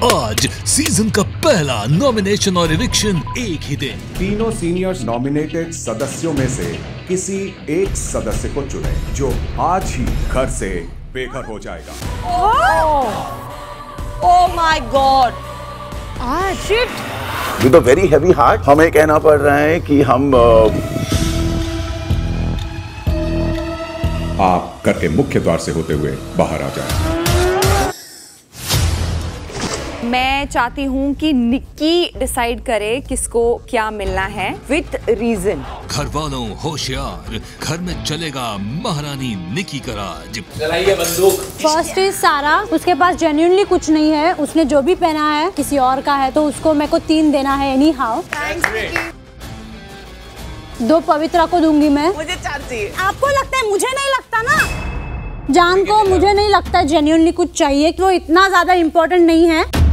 आज सीजन का पहला नॉमिनेशन और इविक्शन एक ही दिन। तीनों सीनियर्स नॉमिनेटेड सदस्यों में से किसी एक सदस्य को चुने जो आज ही घर से बेघर हो जाएगा। Oh my god, shit. With a very heavy heart हमें कहना पड़ रहा है कि हम आप घर के मुख्य द्वार से होते हुए बाहर आ जाएं। मैं चाहती हूँ कि निक्की डिसाइड करे किसको क्या मिलना है विथ रीजन। घर वालों होशियार, घर में चलेगा महारानी निक्की का राज। चलाइए बंदूक। फर्स्ट इज सारा, उसके पास जेन्युइनली कुछ नहीं है, उसने जो भी पहना है किसी और का है तो उसको मेरे को 3 देना है एनी हाउ। 2 पवित्रा को दूंगी मैं। मुझे 4 चाहिए। आपको लगता है? मुझे नहीं लगता ना। जान को मुझे नहीं लगता जेन्युइनली कुछ चाहिए, वो इतना ज्यादा इम्पोर्टेंट नहीं है।